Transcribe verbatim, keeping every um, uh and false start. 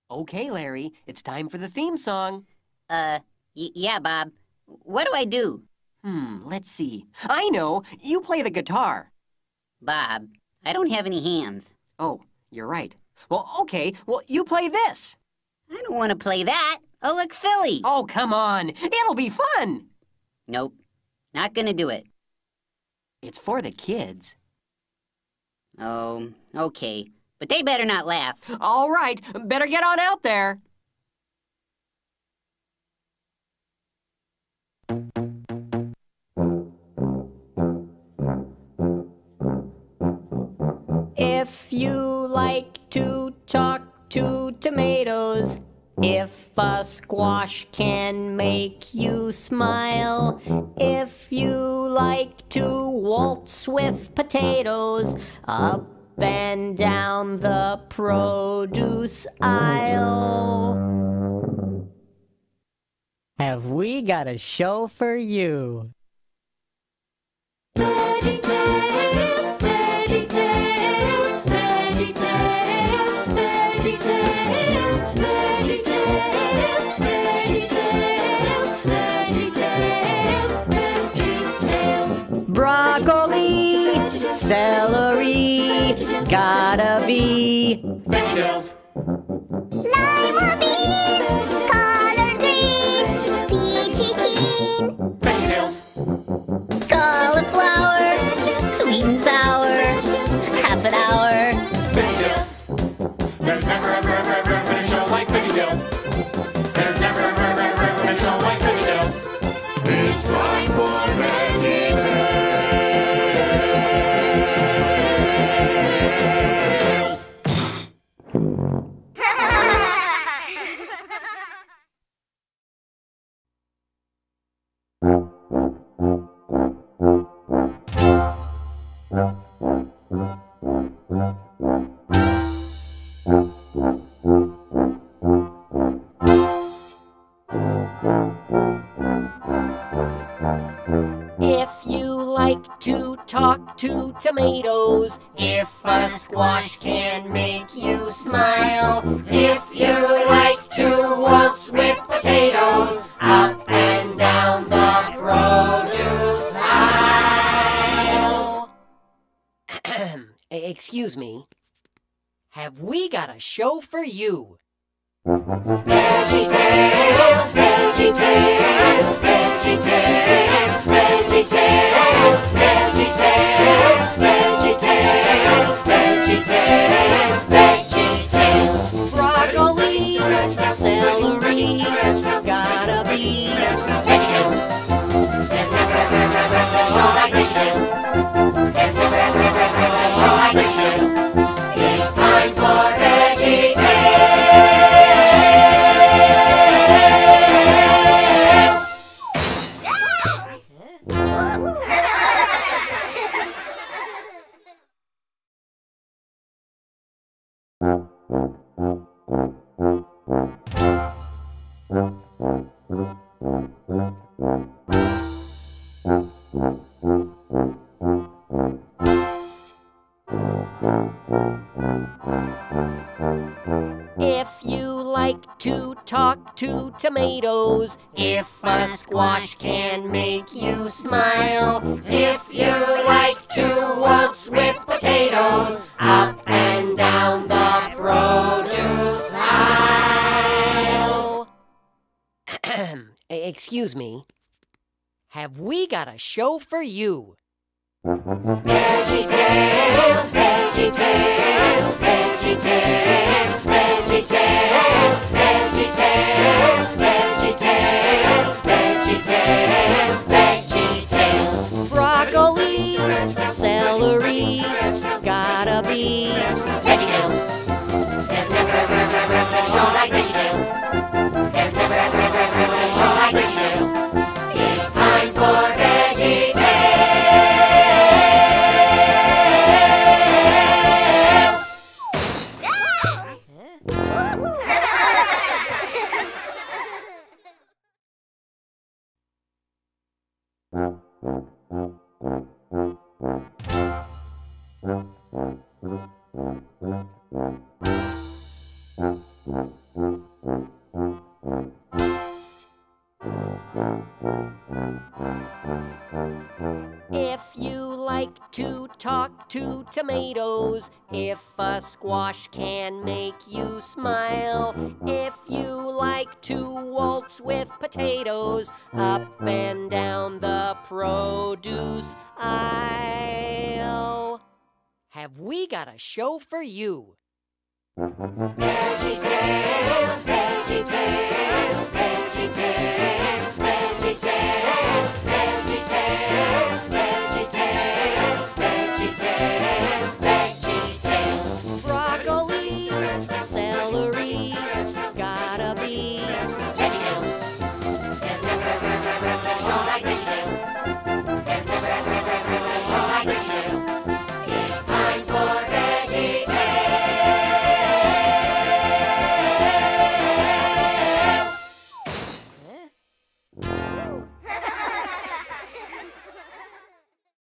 Okay, Larry, it's time for the theme song. Uh, y yeah, Bob. What do I do? Hmm, let's see. I know! You play the guitar. Bob, I don't have any hands. Oh, you're right. Well, okay, well, you play this. I don't want to play that. I'll look silly. Oh, come on. It'll be fun. Nope, not gonna do it. It's for the kids. Oh, okay. But they better not laugh. All right, better get on out there. If you like to talk to tomatoes, if a squash can make you smile, if you like to waltz with potatoes, up and down the produce aisle, have we got a show for you? VeggieTales, VeggieTales, VeggieTales, VeggieTales, VeggieTales, VeggieTales, VeggieTales, VeggieTales. Broccoli, celery, gotta be VeggieTales. Lima beans, collard greens, peachy keen, VeggieTales. cauliflower, sweet and sour, half an hour. VeggieTales. There's never ever ever ever been a show like VeggieTales. There's never ever ever ever been a show like VeggieTales. It's time for VeggieTales. If you like to talk to tomatoes, if a squash can make you smile, if you like to waltz with potatoes, up and down the produce aisle. Excuse me. Have we got a show for you? VeggieTales, VeggieTales, VeggieTales, VeggieTales, VeggieTales, VeggieTales, VeggieTales, VeggieTales. Broccoli, celery, gotta be VeggieTales. There's never ever ever ever been a show like VeggieTales. There's never ever ever ever been a show like VeggieTales. It's time for VeggieTales. If you like to talk to tomatoes, if a squash can make you smile, if you like to waltz with potatoes, up and down the produce aisle. Excuse me. Have we got a show for you? VeggieTales, VeggieTales, VeggieTales, VeggieTales, VeggieTales, VeggieTales, VeggieTales, VeggieTales. Broccoli, celery, gotta be VeggieTales. There's never ever ever ever been a show like VeggieTales. There's never ever ever ever been a show like VeggieTales. It's time for VeggieTales. If you like to talk to tomatoes, if a squash can make you smile, if you like to waltz with potatoes up and down the produce aisle, Have we got a show for you? VeggieTales, VeggieTales, VeggieTales.